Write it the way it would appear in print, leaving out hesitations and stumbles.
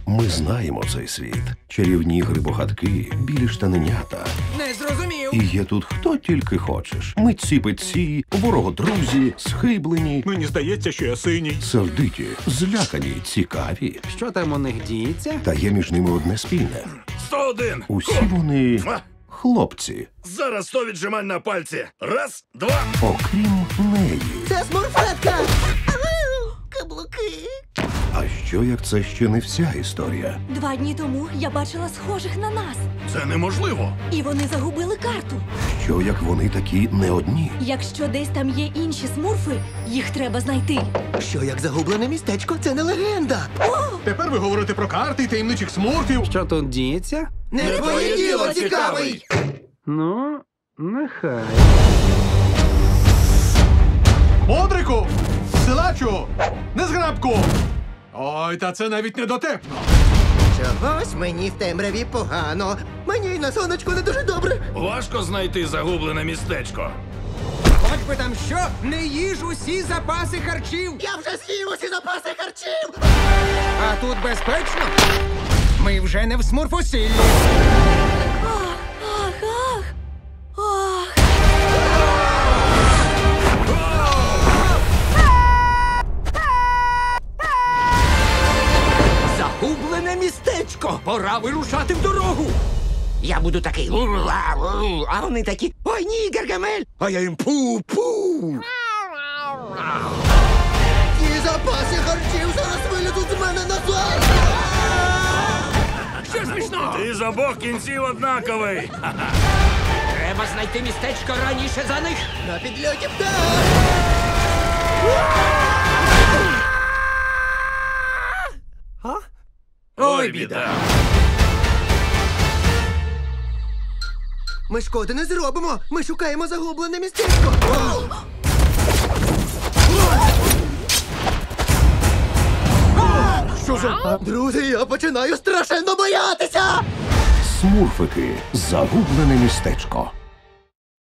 Ми знаємо цей світ. Чарівні грибогадки, білі штаненята. Не зрозумів. І є тут хто тільки хочеш. Митці-петці, ворогодрузі, схиблені, Мені здається, що я синій. сердиті, злякані, цікаві. Що там у них діється? Та є між ними одне спільне. 101. Усі вони хлопці, Зараз 100 віджимань на пальці. Раз, два. окрім неї. Це смурфетка! Каблуки! А що як це ще не вся історія? 2 дні тому я бачила схожих на нас. Це неможливо. І вони загубили карту. Що як вони такі не одні? Якщо десь там є інші смурфи, їх треба знайти. Що як загублене містечко? Це не легенда! Тепер ви говорите про карти і таємничих смурфів. Що тут діється? Не твоє діло, цікавий! Ну, нехай. Бодрику! Силачу! Незграбку! Ой, та це навіть не дотепно. Чогось мені в темряві погано. Мені й на сонечку не дуже добре. Важко знайти загублене містечко. Хоч би там що, не їж усі запаси харчів. Я вже з'їв усі запаси харчів! А тут безпечно? Ми вже не в смурфосіллі. Ах, ах, ах. Загублене містечко. Пора вирушати в дорогу. Я буду такий, а вони такі, ой ні, Гаргамель, а я їм пу-пу. Ті запаси харчів зараз вилізуть з мене назад. Що смішно? Ти з обох кінців однаковий. Треба знайти містечко раніше за них. На підльоті птах. Ой, біда. Ми шкоди не зробимо. Ми шукаємо загублене містечко. Що за... Друзі, я починаю страшенно боятися. Смурфики. Загублене містечко.